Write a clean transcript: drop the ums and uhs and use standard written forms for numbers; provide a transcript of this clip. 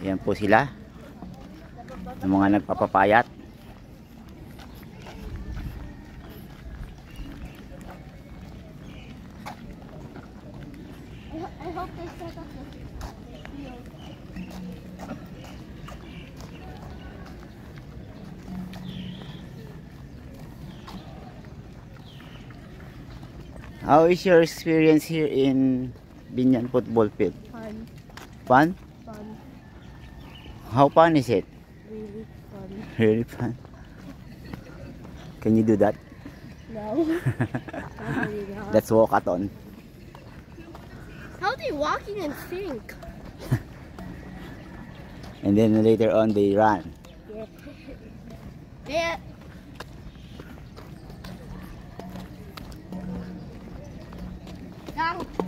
Ayan po sila. Yung mga nagpapapayat. I hope they set up the field. How is your experience here in Binyan Football Field? Fun. Fun? Fun. How fun is it? Really fun. Really fun. Can you do that? No. Probably not. Let's walkathon. How are they walking in sync? And then later on they run. Yeah. Down.